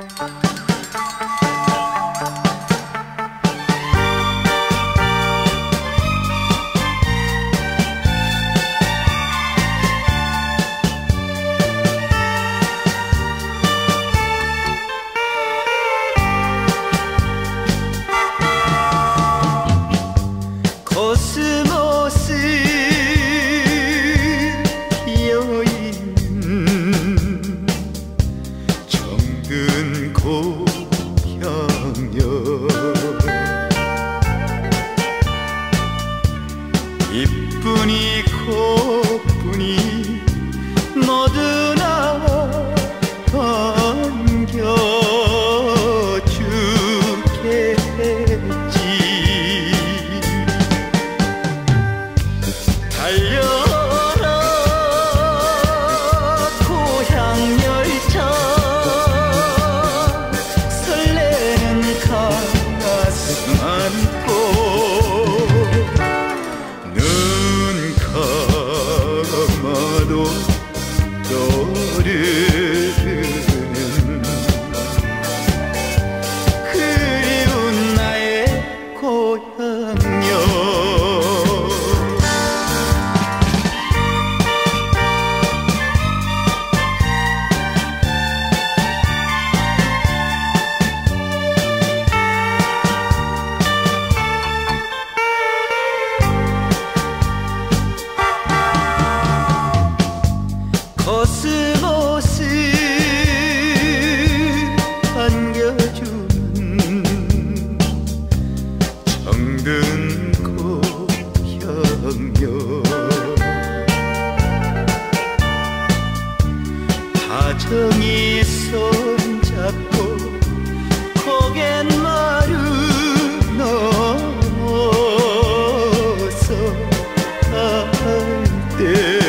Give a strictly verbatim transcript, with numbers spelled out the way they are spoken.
코스모스 피어있는 정든 고향여 이쁜이 코뿐이 모두 나 반겨주겠지. 달려라 고향 열차 설레는 가슴 안고 눈 감아도 떠오르는 그리운 나의 고향여. 코스모스 안겨주는 정든 고향여 다정히 손잡고 고갯마루 넘어서 갈 때